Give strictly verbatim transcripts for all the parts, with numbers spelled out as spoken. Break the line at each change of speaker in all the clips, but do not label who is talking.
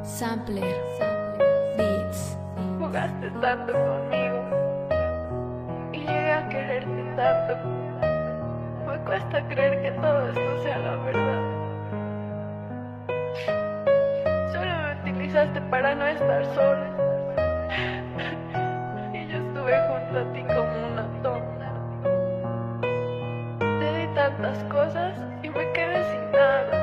Sampler Beats.
Jugaste tanto conmigo y llegué a quererte tanto. Me cuesta creer que todo esto sea la verdad. Solo me utilizaste para no estar sola, y yo estuve junto a ti como una tonta. Te di tantas cosas y me quedé sin nada.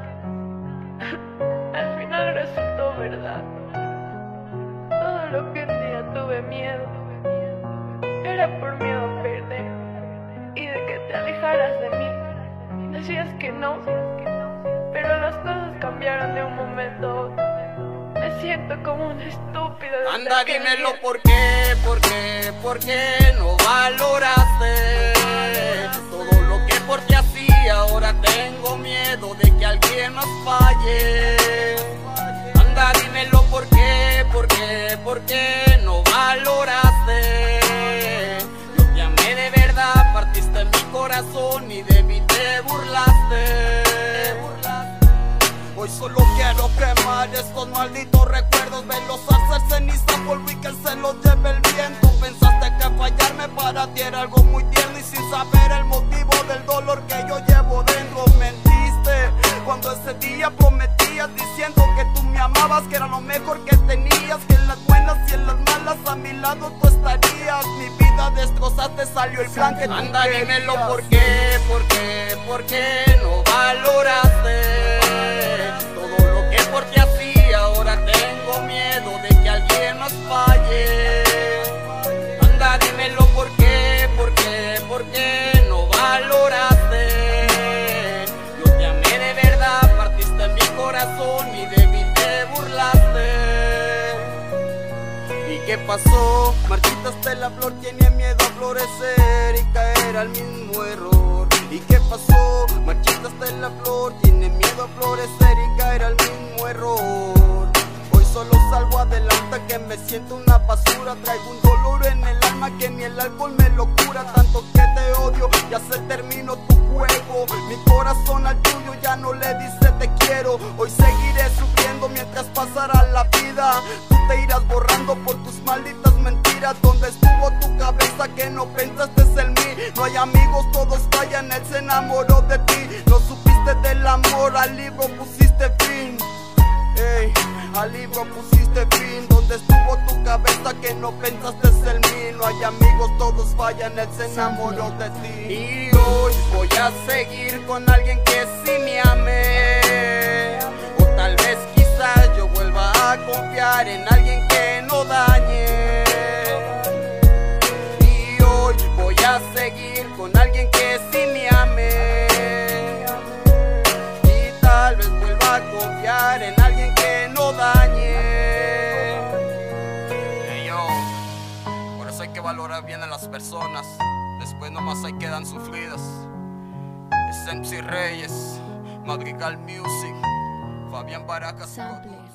Al final resultó verdad. Todo lo que un día tuve miedo era por miedo a perder y de que te alejaras de mí. Decías que no, pero las cosas cambiaron de un momento a otro. Me siento como una estúpida.
Anda, dímelo por qué, por qué, por qué no valoraste todo lo que por ti hacía. Ahora tengo miedo de que alguien nos falle. Anda, dímelo por qué, por qué, por qué no valoraste. Yo te amé de verdad, partiste mi corazón y de mí te burlaste. Hoy solo quiero quemar estos malditos recuerdos, verlos hacer ceniza, polvo y que se los lleve el viento. Pensaste que fallarme para ti era algo muy tierno y sin saber el motivo del dolor que yo llevo dentro. Mentiste cuando ese día prometías, diciendo que tú me amabas, que era lo mejor que tenías, que en las buenas y en las malas a mi lado tú estarías. Mi vida destrozaste, salió el plan que tú querías. Anda, dímelo por qué, por qué, por qué no valoraste todo lo que por ti hacía. Ahora tengo miedo de que alguien nos falle. Anda, dímelo por qué, por qué, por qué no valoraste. Yo te amé de verdad, partiste mi corazón y de mí te burlaste. ¿Y qué pasó? Marchitaste la flor, tenía miedo a florecer y caer al mismo error. ¿Y qué pasó? Marchitaste la flor, tiene miedo a florecer y caer al mismo error. Hoy solo salgo adelante, que me siento una basura. Traigo un dolor en el alma que ni el alcohol me lo cura. Tanto que te odio, ya se terminó tu juego. Mi corazón al tuyo ya no le dice te quiero. Hoy seguiré sufriendo mientras pasará la vida. Tú te irás borrando por tus malditas mentiras. ¿Dónde estuvo tu cabeza que no pensaste en mí? No hay amigos, todos fallan, él se enamoró de ti. No supiste del amor, al libro pusiste fin. Ey, al libro pusiste fin. ¿Dónde estuvo tu cabeza que no pensaste en mí? No hay amigos, todos fallan, él se enamoró de ti. Y hoy voy a seguir con alguien que sí me ame. O tal vez quizás yo vuelva a confiar en alguien que no dañe. Y hoy voy a seguir con alguien que sí me ame. Y tal vez vuelva a confiar en alguien que no dañe. Hey, yo, por eso hay que valorar bien a las personas. Después nomás hay que dan sufridas. Es M C Reyes, Madrigal Music, Fabián Baracas.
Sampler.